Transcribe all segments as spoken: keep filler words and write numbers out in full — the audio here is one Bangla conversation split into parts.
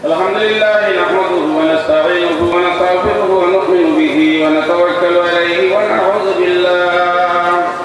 الحمد لله نحمده ونستعينه ونستغفره ونؤمن به ونتوكل عليه ونعوذ بالله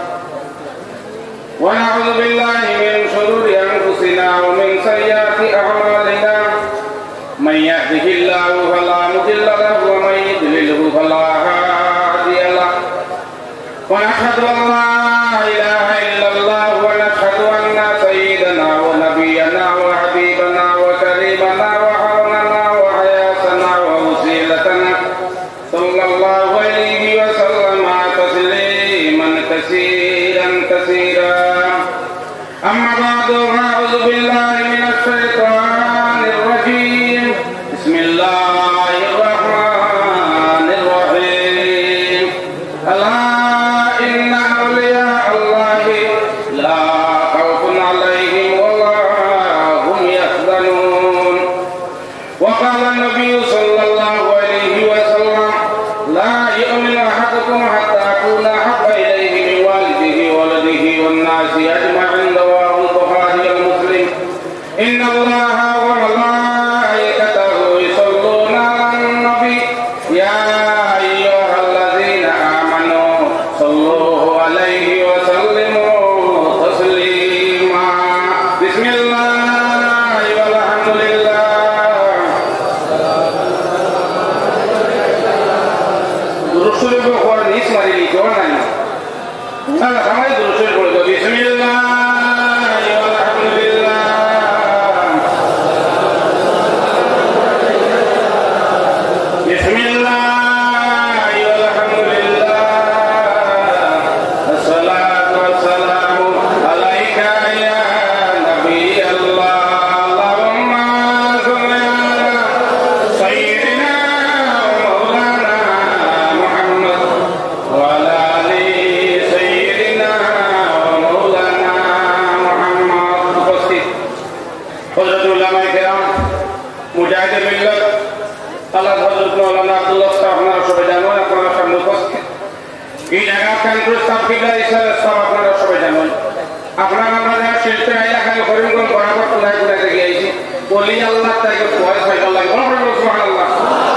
ونعوذ بالله من شرور أنفسنا ومن سيئات أعمالنا من يهده الله فلا مضل له ومن يضلله فلا هادي له ونشهد أن لا إله إلا الله ونشهد أن سيدنا ونبينا وحبيبنا وكريمنا وحرمنا وحياتنا ووسيلتنا صلى الله عليه وسلم تسليما كثيرا كثيرا أما بعد فأعوذ بالله من الشيطان الرجيم بسم الله الرحمن الرحيم ألا إن أولياء الله لا خوف عليهم ولا هم يحزنون وقال النبي صلى الله عليه وسلم لا يؤمن أحدكم حتى أكون أحب إليه من والده وولده والناس أجمعين رواه البخاري ومسلم إن الله وملائكته يصلون على النبي يا أيها الذين آمنوا صلوا عليه وسلموا تسليما بسم الله والحمد لله رسول الله اسمه لي جوانا أنا كمان رسول الله بسم الله والحمد لله بسم الله والحمد لله الصلاة والسلام عليك يا نبي الله اللهم صل على سيدنا ومولانا محمد وعلى آل سيدنا ومولانا محمد উপস্থিত হযরত উলামায়ে কেরাম মুজাহিদে মিল্লাত আল্লাহ হযরত মাওলানা আব্দুল্লাহ সাহেব আপনারা সবাই জানেন আপনারা সামনে উপস্থিত এই জায়গা কানপুর সাবকিলা ইসলাম সাহেব আপনারা সবাই জানেন আপনারা আমরা শিল্পে আইলা খালি করিমগঞ্জ বরাবর তো নাই করে গিয়েছি বলি আল্লাহ তাকে ভয় ভয় লাগে বড় বড় সুবহানাল্লাহ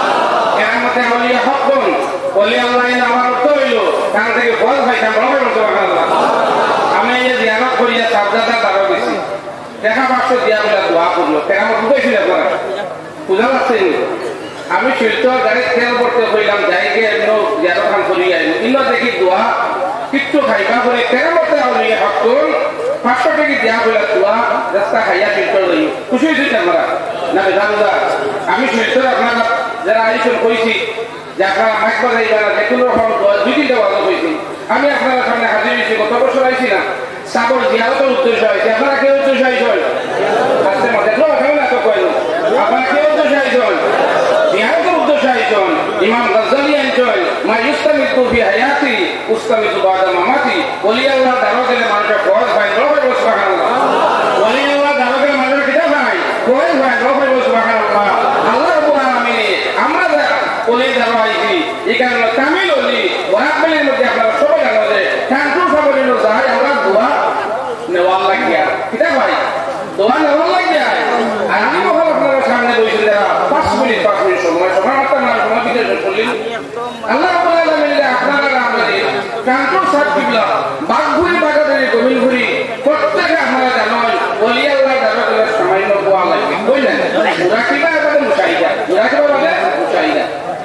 এর মধ্যে আউলিয়া হকন বলি আল্লাহ ইন আমার অর্থ হইল কান থেকে ভয় ভয় বড় বড় সুবহানাল্লাহ আমি এই জিয়ারত করিয়া সাবজাদা দাঁড়া গেছি দেখা পাঁচশো দিয়া বলে দোয়া করলো কেমন বুঝেছিল আপনারা বুঝা পাচ্ছেন আমি শিল্প গাড়ি তেল করতে হইলাম যাইকে এমন জিয়ারত খান করি আইলো ইনো দেখি দোয়া কিচ্ছু খাইবা বলে কেরামতে আউলিয়া হকন পাঁচশো টাকা দিয়া বলে দোয়া রাস্তা খাইয়া শিল্প লই খুশি হয়েছে আমরা না বেদানুদা আমি শিল্প আপনারা যারা আইসন কইছি যে আপনারা মাইক বাজাইবা না যে কোনো রকম দুই তিনটা ওয়াদা কইছি আমি আপনারা সামনে হাজির হয়েছি গত বছর আইছি না সাবর জিয়ারতের উদ্দেশ্য হয়েছে আপনারা কেউ উদ্দেশ্য আইসন আসতে মধ্যে তো কেউ না তো কইল আপনারা কেউ উদ্দেশ্য আইসন জিয়ারতের উদ্দেশ্য আইসন ইমাম গাজ্জালি আইসন মা ইস্তামিতু ফি হায়াতি উস্তামিতু বাদা মামাতি ওলি আল্লাহ দারো গেলে মানুষের ফরজ হয় রবে সুবহানাল্লাহ ওলি আল্লাহ দারো গেলে মানুষের কিটা হয় ফরজ হয় রবে সুবহানাল্লাহ আল্লাহ রাব্বুল আলামিন আমরা ওলি দারো আইছি এখানে কামিল ওলি ওয়ারাবেলের মধ্যে আপনারা সবাই জানেন যে কানপুর সাবরের যায় আমরা দোয়া নেওয়ার লাগিয়া কিটা ভাই দোয়া নেওয়ার লাগিয়া আর আমি বলবো আপনারা সামনে বসে যারা পাঁচ মিনিট পাঁচ মিনিট সময় সময় মাত্র না সময় বিশেষ করলেন আল্লাহ রাব্বুল আলামিন আপনারা আমাদের কানপুর সাবকিবলা বাগঘুরি বাগাদারি গোবিলঘুরি প্রত্যেকে আপনারা জানেন ওলি আল্লাহ দারো গেলে সামান্য দোয়া লাগে বুঝলেন পুরা কিবা এবারে মুশাহিদা পুরা কিবা বলে মুশাহিদা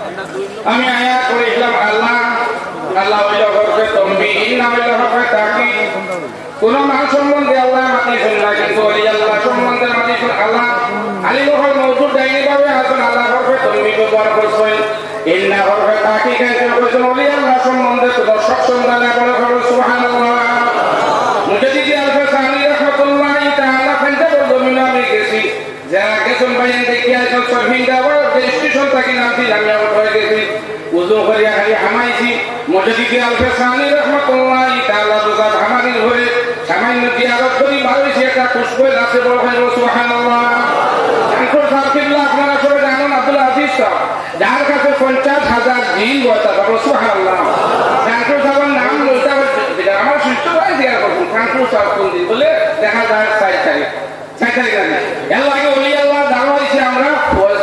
আমি আয়াত পড়েছিলাম আল্লাহ আল্লাহ ওইলা হরফে তমবিন না ওইলা হরফে তাকিদ কোন মান সম্বন্ধে আল্লাহ মাতি শুনলা কিন্তু ওলি আল্লাহ সম্বন্ধে মাতি শুন আল্লাহ আলী লোহর মওজুদ ডাইনি ভাবে আসুন আল্লাহ হরফে তমবিন ব্যবহার করছেন ইন্না হরফে তাকিদ কেন কইছেন ওলি আল্লাহ সম্বন্ধে দর্শক সন্ধানে বলে বলে সুবহানাল্লাহ মুজাদ্দিদ আলফে সানি রাহমাতুল্লাহি তাআলা ফেন্টা বলমিনা আমি গেছি যারা গেছেন বাইন দেখিয়া সব সরহিন্দা বড় স্টেশন থেকে নামছি আমি আবার হয়ে গেছি উজু করিয়া খালি হামাইছি মুজাদ্দিদ আলফে সানি রাহমাতুল্লাহি তাআলা রোজা হামারির ঘরে সামান্য জিয়ারত করি ভালোইছি একটা পুষ্প গাছে বড় হয় সুবহানাল্লাহ কানপুর সাবকিবলা আপনারা সবাই জানেন আব্দুল আজিজ সাহেব যার কাছে পঞ্চাশ হাজার জিন বয়তা বাবা সুবহানাল্লাহ কানপুর সাহেবের নাম লইতা আমার শিষ্য ভাই জিয়ার করছেন কানপুর সাহেব কোন দিন বলে দেখা যায় সাইড তারিখ সাইড তারিখ এর আগে ওলি আল্লাহ দাঁড়া হয়েছে আমরা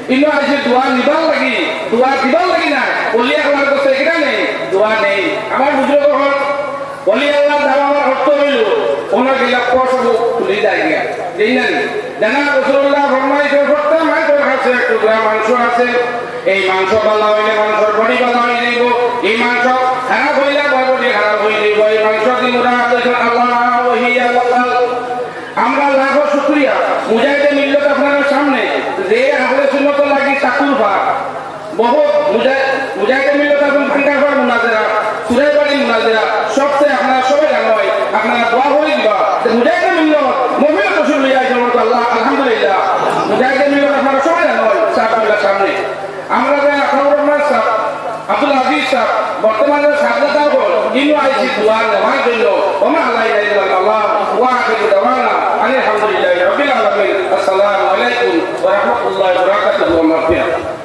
ইনো আইছে দোয়া নিবার লাগি দোয়া দিবার লাগি না বলি আল্লাহ কাছে এটা নেই দোয়া নেই আমার বুঝলো কখন বলি আল্লাহ দাওয়ার অর্থ হইল ওনার গিলা কষ্ট তুলে যায় গিয়া এই না জানা রাসূলুল্লাহ ফরমাইছে সত্য মাংসের কাছে একটু গ্রাম মাংস আছে এই মাংস ভালো হইলে মাংসের বডি ভালো হয়ে যাইব এই মাংস খারাপ হইলে বডি খারাপ হয়ে যাইব এই মাংস দিয়ে মুরাদ আল্লাহ ওহিয়া ওয়াল আমরা লাখো শুকরিয়া মুজাহিদে মিল্লত আপনাদের সামনে যে আহলে সুন্নাত লাগি তাকুল বা বহুত মুজাহিদে মিল্লত এখন ভাঙ্গার পর মুনাজারা সুরাই বাড়ি মুনাজারা সবচেয়ে আপনারা সবাই জানো হয় আপনারা দোয়া করে দিবা মুজাহিদে মিল্লত মুমিন রসুল লইয়া আইছে আল্লাহ আলহামদুলিল্লাহ মুজাহিদে মিল্লত আপনারা সবাই জানো হয় সাহাবাদের সামনে আমরা যে আখাউর রহমান সাহেব আব্দুল আজিজ সাহেব বর্তমানে সাহায্যতা হল ইনু আইছি দোয়া নেওয়ার জন্য ওমা আল্লাহ ইল্লাল্লাহ ওয়া আখিরু দাওয়ানা আলহামদুলিল্লাহি রাব্বিল আলামিন আসসালামু আলাইকুম ওয়া রাহমাতুল্লাহি ওয়া বারাকাতুহু ওয়া মাগফিরাতুহু